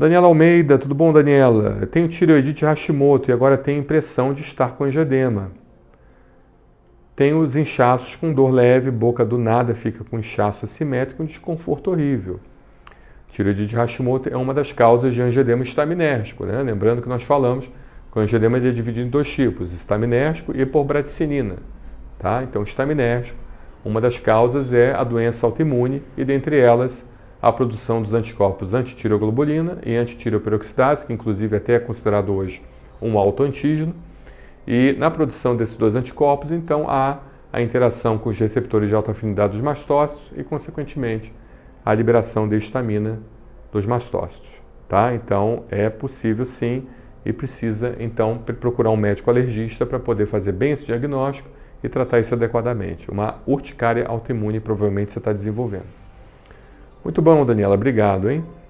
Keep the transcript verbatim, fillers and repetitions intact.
Daniela Almeida, tudo bom, Daniela? Eu tenho tireoidite Hashimoto e agora tenho impressão de estar com angioedema. Tenho os inchaços com dor leve, boca do nada fica com inchaço assimétrico e um desconforto horrível. Tireoidite Hashimoto é uma das causas de angioedema estaminérgico, né? Lembrando que nós falamos que o angioedema é dividido em dois tipos, estaminérgico e hipobradicinina. Tá? Então, estaminérgico, uma das causas é a doença autoimune e, dentre elas, a produção dos anticorpos antitireoglobulina e antitireoperoxidase, que inclusive até é considerado hoje um autoantígeno. E na produção desses dois anticorpos, então, há a interação com os receptores de alta afinidade dos mastócitos e, consequentemente, a liberação de histamina dos mastócitos. Tá? Então, é possível sim e precisa, então, procurar um médico alergista para poder fazer bem esse diagnóstico e tratar isso adequadamente. Uma urticária autoimune provavelmente você está desenvolvendo. Muito bom, Daniela. Obrigado, hein?